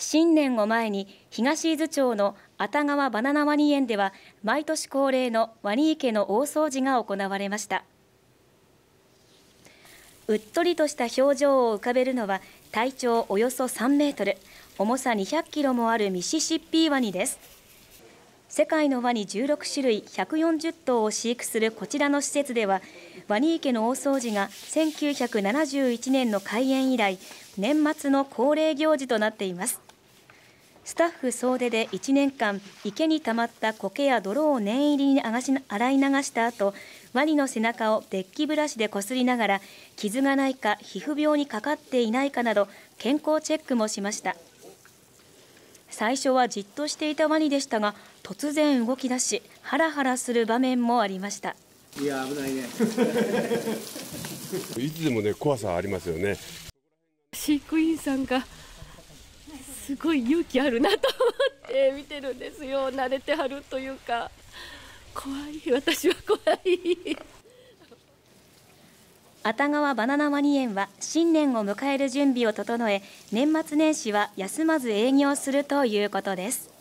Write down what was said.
新年を前に東伊豆町の熱川バナナワニ園では毎年恒例のワニ池の大掃除が行われました。うっとりとした表情を浮かべるのは体長およそ3メートル、重さ200キロもあるミシシッピーワニです。世界のワニ16種類140頭を飼育するこちらの施設では、ワニ池の大掃除が1971年の開園以来、年末の恒例行事となっています。スタッフ総出で1年間、池に溜まった苔や泥を念入りに洗い流した後、ワニの背中をデッキブラシでこすりながら、傷がないか皮膚病にかかっていないかなど、健康チェックもしました。最初はじっとしていたワニでしたが、突然動き出し、ハラハラする場面もありました。 いや、危ないね。 いつでもね、怖さありますよね。 飼育員さんがすごい勇気あるなと思って見てるんですよ。慣れてはるというか、怖い、私は怖い。 熱川バナナワニ園は新年を迎える準備を整え、年末年始は休まず営業するということです。